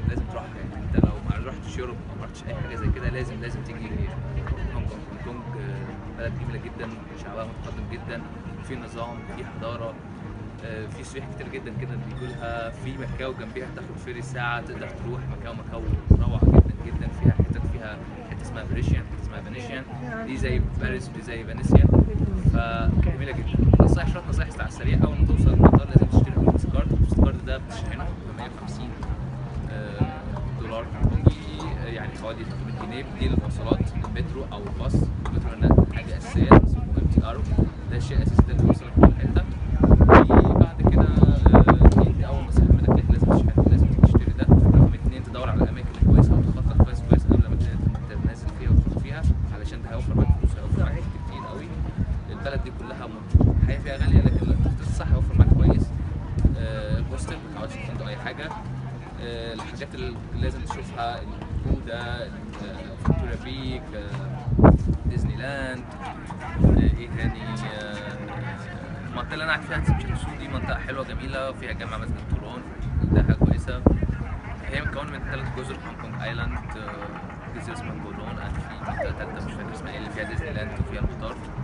لازم تروحها. يعني انت لو ما رحتش يوروب او ما رحتش اي حاجه زي كده لازم تيجي هونج كونج. هونج كونج بلد جميله جدا، شعبها متقدم جدا، في نظام، في حضاره، في سياح كتير جدا كده بيجوا لها. في مكاو جنبيها تاخد فيري ساعه تقدر تروح مكاو. مكاو روعه جدا جدا، فيها فيها حته اسمها بريشيان، حته اسمها فينيشيان، دي زي باريس ودي زي فينيسيا، فجميله جدا. نصايح، شويه نصايح على السريع. اول ما توصل المطار لازم تشتري بوكس كارد. البوكس كارد ده بتشحنه ب 150 دولار هونكونجي، يعني حوالي 300 جنيه. دي للمواصلات، المترو او الباص. المترو هنا حاجه اساسيه اسمه MTR، ده شيء اساسي ده بيوصلك كل حته. بعد كده دي اول نصيحه منك ليك، لازم تشحن، لازم تشتري ده. رقم اتنين، تدور على الاماكن الكويسه وتخطط كويس قبل ما تنزل فيها وتروح فيها، علشان ده هيوفر معاك فلوس، هيوفر معاك كتير قوي. البلد دي كلها الحياه فيها غاليه، لكن التخطيط الصح هيوفر معاك كويس. الهوستل ما تقعدش في فندق اي حاجه. الحاجات اللي لازم تشوفها، البودا، فيكتوريا بيك، ديزني لاند، ايه تاني، المنطقه اللي انا قاعد فيها تشيلسو، دي منطقه حلوه جميله، وفيها جامع مسجد طولون، ده حاجه كويسه. هي مكونه من 3 جزر، هونج كونج ايلاند، جزيره اسمها كولون، في منطقه ثالثه مش فاكر اسمها ايه اللي فيها ديزني لاند وفيها المطار.